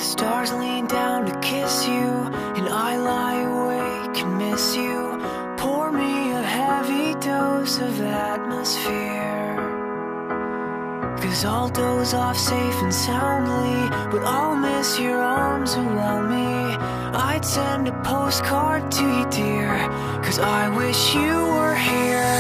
stars lean down to kiss you, and I lie awake and miss you. Pour me a heavy dose of atmosphere, 'cause I'll doze off safe and soundly, but I'll miss your arms around me. I'd send a postcard to you, dear, 'cause I wish you were here.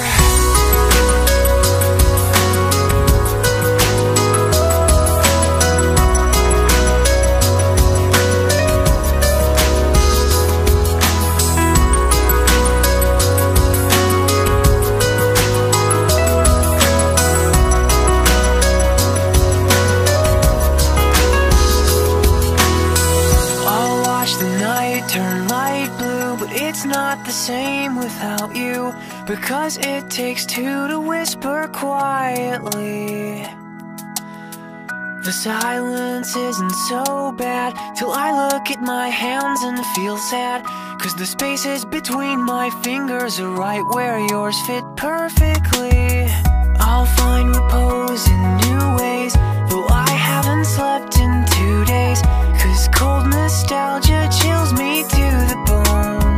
Turn light blue, but it's not the same without you, because it takes two to whisper quietly. The silence isn't so bad till I look at my hands and feel sad, 'cause the spaces between my fingers are right where yours fit perfectly. I'll find repose in new ways, though I haven't slept in 2 days, 'cause cold nostalgia chills me to the bone.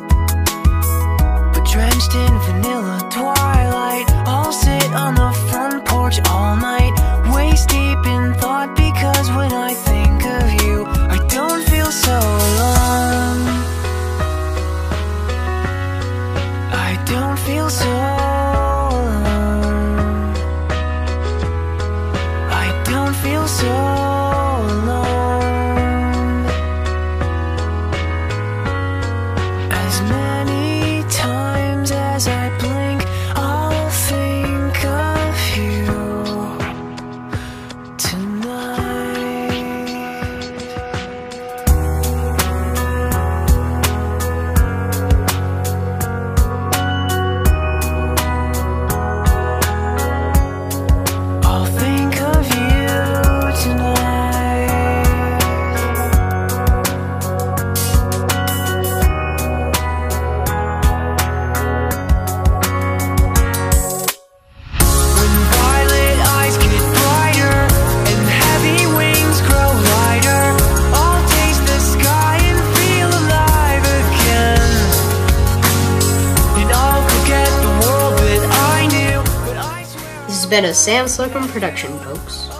But drenched in vanilla twilight, I'll sit on the front porch all night, waist deep in thought, because when I think of you, I don't feel so alone. I don't feel so alone. I don't feel so alone. As many times as I blink, I'll think of you tonight. I'll think of you tonight. When violet eyes get brighter and heavy wings grow lighter, I'll taste the sky and feel alive again. And I'll forget the world that I knew, but I swear This has been a Sam Slocum production, folks.